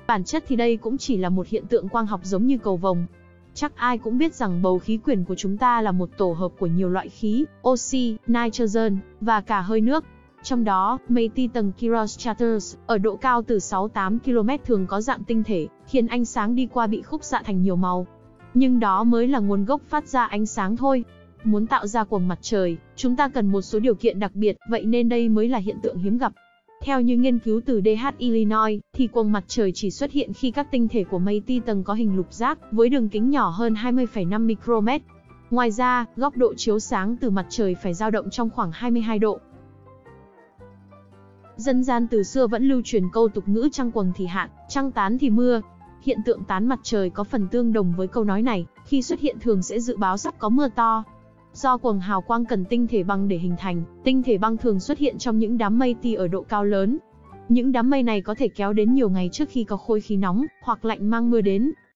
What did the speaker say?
Bản chất thì đây cũng chỉ là một hiện tượng quang học giống như cầu vồng. Chắc ai cũng biết rằng bầu khí quyển của chúng ta là một tổ hợp của nhiều loại khí, oxy, nitrogen, và cả hơi nước. Trong đó, mây Titan Kiros Stratus, ở độ cao từ 6-8 km thường có dạng tinh thể, khiến ánh sáng đi qua bị khúc xạ thành nhiều màu. Nhưng đó mới là nguồn gốc phát ra ánh sáng thôi. Muốn tạo ra quầng mặt trời, chúng ta cần một số điều kiện đặc biệt, vậy nên đây mới là hiện tượng hiếm gặp. Theo như nghiên cứu từ DH Illinois, thì quầng mặt trời chỉ xuất hiện khi các tinh thể của mây Titan có hình lục giác, với đường kính nhỏ hơn 20,5 micromet. Ngoài ra, góc độ chiếu sáng từ mặt trời phải dao động trong khoảng 22 độ. Dân gian từ xưa vẫn lưu truyền câu tục ngữ trăng quầng thì hạn, trăng tán thì mưa. Hiện tượng tán mặt trời có phần tương đồng với câu nói này, khi xuất hiện thường sẽ dự báo sắp có mưa to. Do quầng hào quang cần tinh thể băng để hình thành, tinh thể băng thường xuất hiện trong những đám mây tia ở độ cao lớn. Những đám mây này có thể kéo đến nhiều ngày trước khi có khối khí nóng hoặc lạnh mang mưa đến.